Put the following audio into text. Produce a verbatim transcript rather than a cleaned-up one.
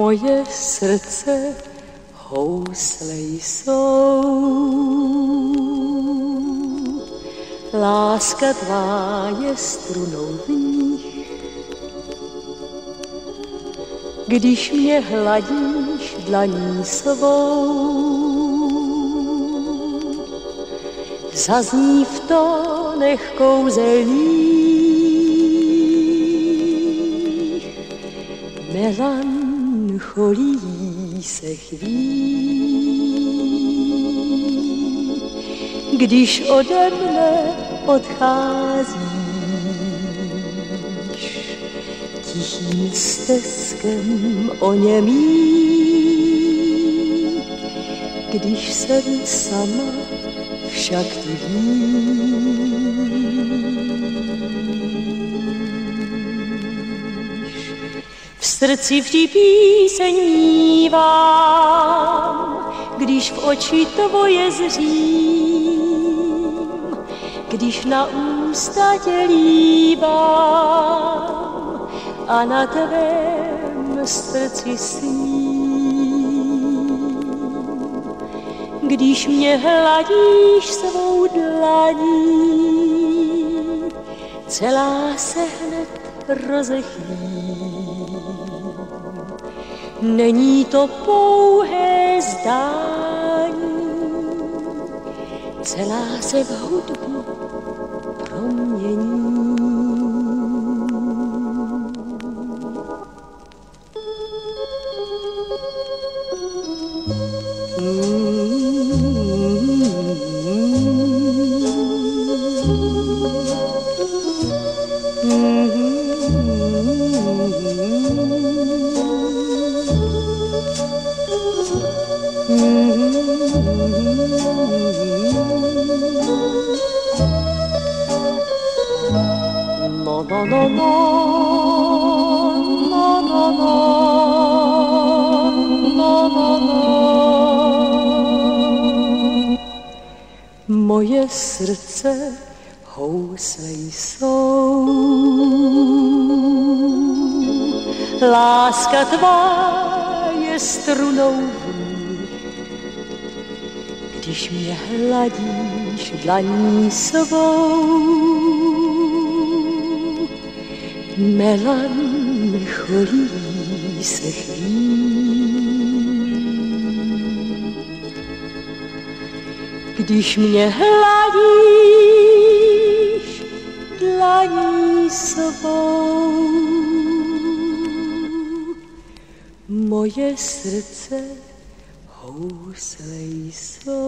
Moje srdce housle jsou, láska tvá je strunou v nich. Když mě hladíš dlaní svou, zazní v tónech kouzelných, melancholí se chví. Když ode mne odcházíš tichým stezkem oněmý, když jsem sama, však ty víš. V srdci vždy píseň mívám, když v oči tvoje zřím, když na ústa tě líbám a na tvém srdci sním. Když mě hladíš svou dlaní, celá se hned rozechvím. Není to pouhé zdání, celá se v hudbu promění. No, no, no, no, no, no, no, no, no, no. Moje srdce housle jsou, láska tvá je strunou v nich. Když mě hladíš dlaní svou, melancholí se chví. Když mě hladíš dlaní svou, moje srdce housle jsou.